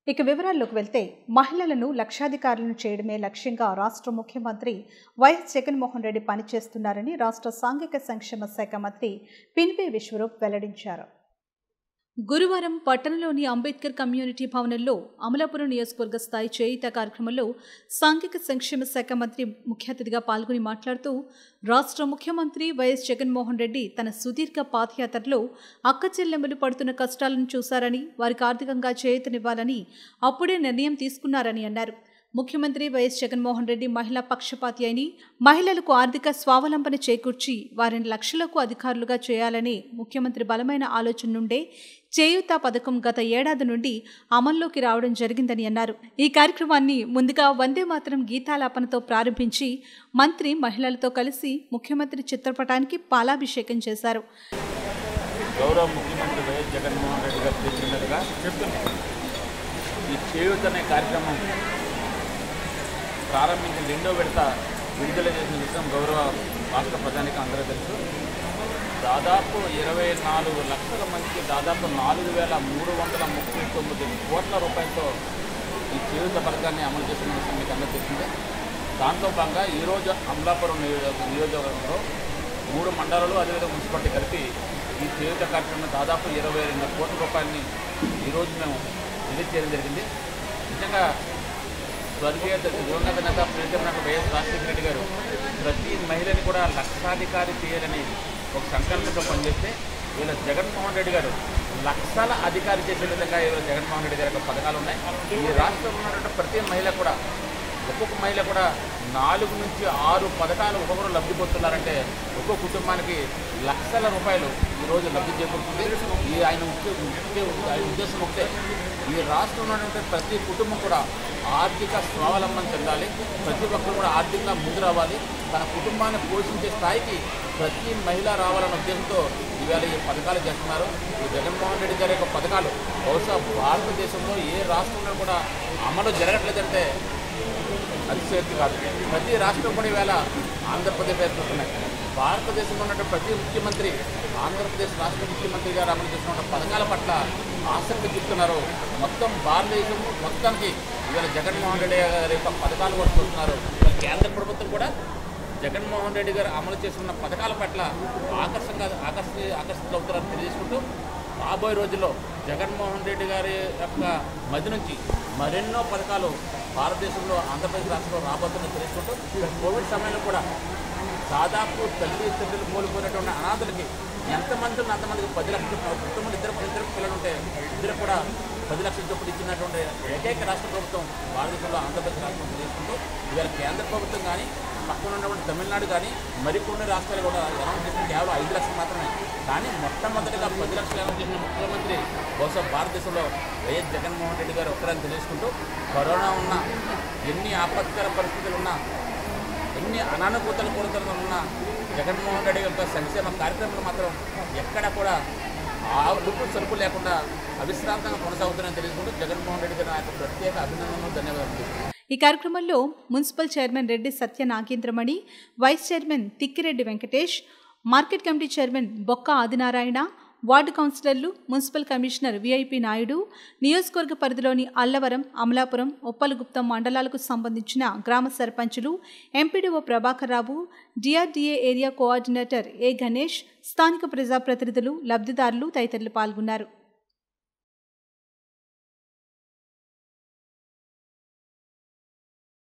ఇక వివరాల్లోకి వెళ్తే మహిళలను లక్షాధికారులను చేయడమే లక్ష్యంగా రాష్ట్ర ముఖ్యమంత్రి వైఎస్ జగన్మోహన్ రెడ్డి పనిచేస్తున్నారని రాష్ట్ర సాంఘిక సంక్షేమ శాఖ మంత్రి పినిపే విశ్వరూప్ వెల్లడించారు. గురువారం పట్టణంలోని అంబేద్కర్ కమ్యూనిటీ భవనంలో అమలాపురం నియోజకవర్గ స్థాయి చేయూత కార్యక్రమంలో సాంఘిక సంక్షేమ శాఖ మంత్రి ముఖ్య అతిథిగా పాల్గొని మాట్లాడుతూ రాష్ట్ర ముఖ్యమంత్రి వైఎస్ జగన్మోహన్ రెడ్డి తన సుదీర్ఘ పాదయాత్రలో అక్క చెల్లెమ్మలు పడుతున్న కష్టాలను చూశారని వారికి ఆర్థికంగా చేయూతనివ్వాలని అప్పుడే నిర్ణయం తీసుకున్నారని అన్నారు. ముఖ్యమంత్రి వైఎస్ జగన్మోహన్ రెడ్డి మహిళా పక్షపాతి అని మహిళలకు ఆర్థిక స్వావలంబన చేకూర్చి వారిని లక్షలకు అధికారులుగా చేయాలని ముఖ్యమంత్రి బలమైన ఆలోచన నుండే చేయూత పథకం గత ఏడాది నుండి అమల్లోకి రావడం జరిగిందని అన్నారు. ఈ కార్యక్రమాన్ని ముందుగా వందే మాతరం గీతాలాపనతో ప్రారంభించి మంత్రి మహిళలతో కలిసి ముఖ్యమంత్రి చిత్రపటానికి పాలాభిషేకం చేశారు. గౌరవ ముఖ్యమంత్రి వైఎస్ జగన్మోహన్ రెడ్డి గారు చెప్పినట్టుగా ఈ చేయూత అనే కార్యక్రమం ప్రారంభించిన రెండో విడత విడుదల చేసిన విషయం గౌరవ రాష్ట్ర ప్రజానికి అందరూ తెలుసు. దాదాపు 24 లక్షల మందికి దాదాపు 4,339 కోట్ల రూపాయలతో ఈ చేయూత పథకాన్ని అమలు చేసిన విషయం మీకు అందరూ తెలిసిందే. దాంతో భాగంగా ఈరోజు అమలాపురం నియోజకవర్గంలో 3 మండలాలు అదేవిధంగా మున్సిపాలిటీ కలిపి ఈ చేయూత కార్యక్రమం దాదాపు 22 కోట్ల రూపాయలని ఈరోజు మేము రిలీజ్ చేయడం జరిగింది. నిజంగా స్వర్గీయ దివంగత నేత ప్రియతమ వైఎస్ రాజశేఖర రెడ్డి గారు ప్రతి మహిళని కూడా లక్షాధికారి చేయాలని ఒక సంకల్పంతో పనిచేస్తే వీళ్ళ జగన్మోహన్ రెడ్డి గారు లక్షల అధికారి చేసే విధంగా ఈరోజు జగన్మోహన్ రెడ్డి గారి యొక్క పథకాలు ఉన్నాయి. ఈ రాష్ట్రంలో ఉన్నటువంటి ప్రతి మహిళ కూడా ఒక్కొక్క మహిళ కూడా 4 నుంచి 6 పథకాలు ఒక్కొక్కరు లబ్ధి పొందుతున్నారంటే ఒక్కొక్క కుటుంబానికి లక్షల రూపాయలు ఈరోజు లబ్ధి చేకూరుతుంది. ఈ ఆయన ఉద్దేశం ఒకటే, ఈ రాష్ట్రంలో ఉన్నటువంటి ప్రతి కుటుంబం కూడా ఆర్థిక స్వావలంబన చెందాలి, ప్రతి ఒక్కరు కూడా ఆర్థికంగా ముందు రావాలి, తన కుటుంబాన్ని పోషించే స్థాయికి ప్రతి మహిళ రావాలన్న ఉద్దేశంతో ఇవాళ ఈ పథకాలు చేస్తున్నారు. ఈ జగన్మోహన్ రెడ్డి గారి యొక్క పథకాలు బహుశా భారతదేశంలో ఏ రాష్ట్రంలో కూడా అమలు జరగట్లేదంటే అతిశయోక్తి కాదు. ప్రతి రాష్ట్రం కూడా ఈవేళ ఆంధ్రప్రదేశ్ ఏర్పడుతున్నాయి. భారతదేశంలో ఉన్నటువంటి ప్రతి ముఖ్యమంత్రి ఆంధ్రప్రదేశ్ రాష్ట్ర ముఖ్యమంత్రి గారు అమలు చేస్తున్న పథకాల పట్ల ఆసక్తి చూపుతున్నారు. మొత్తం భారతదేశం మొత్తానికి ఇవాళ జగన్మోహన్ రెడ్డి గారి యొక్క పథకాలు కూడా చూస్తున్నారు. కేంద్ర ప్రభుత్వం కూడా జగన్మోహన్ రెడ్డి గారు అమలు చేస్తున్న పథకాల పట్ల ఆకర్షితులవుతారని తెలియజేసుకుంటూ రాబోయే రోజుల్లో జగన్మోహన్ రెడ్డి గారి యొక్క మధ్య నుంచి మరెన్నో పథకాలు భారతదేశంలో ఆంధ్రప్రదేశ్ రాష్ట్రంలో రాబోతుందని తెలుసుకుంటూ కోవిడ్ సమయంలో కూడా దాదాపు తండ్రులు కోల్పోయినటువంటి అనాథలకి ఎంతమంది అంతమందికి 10 లక్షలు కుటుంబంలో ఇద్దరు పిల్లలు ఉంటే ఇద్దరు కూడా 10 లక్షల చొప్పులు ఇచ్చినటువంటి ఏకైక రాష్ట్ర ప్రభుత్వం భారతదేశంలో ఆంధ్రప్రదేశ్ రాష్ట్రం తెలియజేసుకుంటూ ఇవాళ కేంద్ర ప్రభుత్వం కానీ పక్కన ఉన్నటువంటి తమిళనాడు కానీ మరికొన్ని రాష్ట్రాలు కూడా అనౌన్స్ చేసిన కేవలం 5 లక్షలు మాత్రమే. కానీ మొట్టమొదటిగా 10 లక్షలు అనౌన్స్ చేసిన ముఖ్యమంత్రి బహుశా భారతదేశంలో వైఎస్ జగన్మోహన్ రెడ్డి గారు ఒక్కరని తెలియజేసుకుంటూ కరోనా ఉన్న ఎన్ని ఆపత్కర పరిస్థితులు ఉన్నా ఎన్ని అనానుకూతలు ఉన్న జగన్మోహన్ రెడ్డి యొక్క సంక్షేమ కార్యక్రమాలు మాత్రం ఎక్కడ కూడా లుప్పు సరుకు లేకుండా అవిశ్రాంతంగా కొనసాగుతుందని తెలుసుకుంటూ జగన్మోహన్ రెడ్డి గారి నాకు ప్రత్యేక అభినందనలు, ధన్యవాదాలు. ఈ కార్యక్రమంలో municipal chairman Reddy Satya Nagendramani, vice chairman Tikkireddy Venkatesh, market committee chairman Bokka Adinarayana, ward కౌన్సిలర్లు, మున్సిపల్ కమిషనర్ విఐపి నాయుడు, నియోజకవర్గ పరిధిలోని అల్లవరం, అమలాపురం, ఉప్పలగుప్తం మండలాలకు సంబంధించిన గ్రామ సర్పంచులు, MPDO Prabhakar Rao, DRDA area coordinator A Ganesh, స్థానిక ప్రజాప్రతినిధులు, లబ్ధిదారులు తదితరులు పాల్గొన్నారు.